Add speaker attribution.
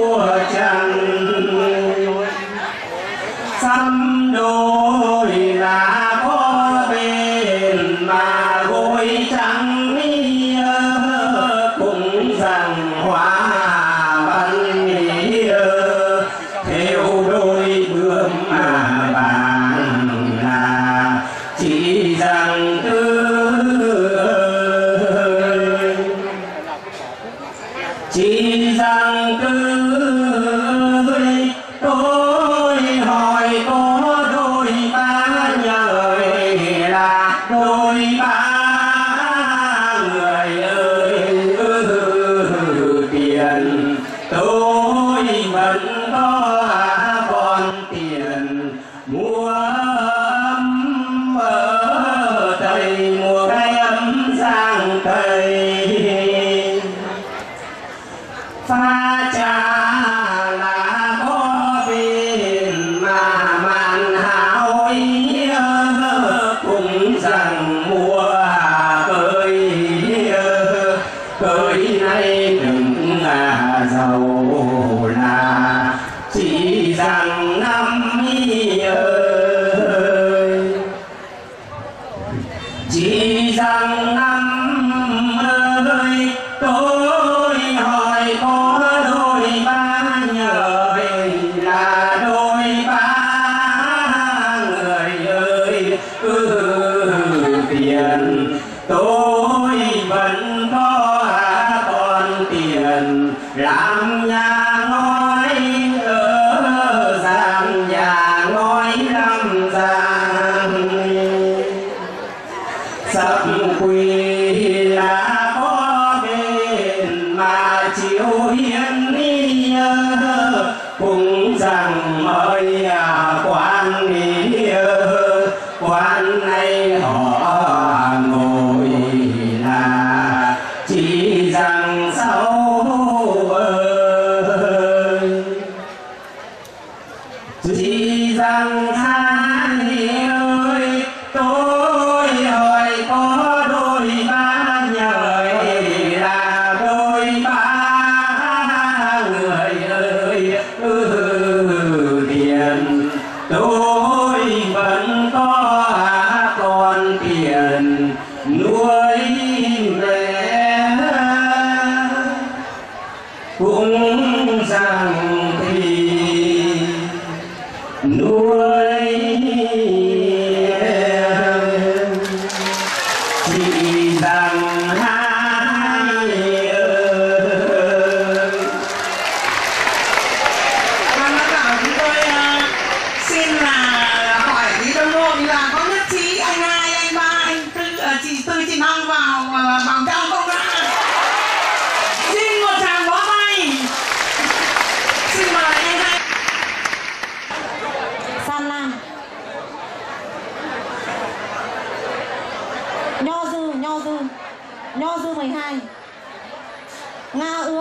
Speaker 1: trần xăm đôi là có bên mà gối trắng cũng rằng hoa văn theo đôi bướm vàng là chỉ rằng chỉ rằng tôi hỏi có đôi ba nhời là đôi ba người ơi tiền tôi vẫn có còn tiền mua ấm ở Tây mua cái ấm sang Tây pha trà là có bên mà màn háo ý cũng rằng mùa cơi cơi nay đừng giàu là chỉ rằng năm ơi chỉ rằng năm ơi tôi hỏi có đôi ba nhời là đôi ba người ơi tiền tôi vẫn có còn tiền làm nhà ngói ở gian nhà ngói làm gian sắp quỳ là có bên mà chiều hiến đi cũng rằng mời quan đi quan này họ ngồi là chỉ rằng sau ơi chỉ rằng hai ơi tôi hỏi có đôi ba nhời là đôi ba người ơi tiền tôi vẫn có còn tiền nuôi mẹ cũng rằng thì nuôi chỉ rằng hai ơi.
Speaker 2: Ban giám khảo chúng tôi xin là hỏi tí đồng đội là có nhất trí anh hai, anh ba, anh tư, chị Tư, chị Năm vào trong không ạ? Xin một tràng vỗ tay. Xin mời anh hai.
Speaker 3: San Lan, Nho Dư 12, Nga Ưa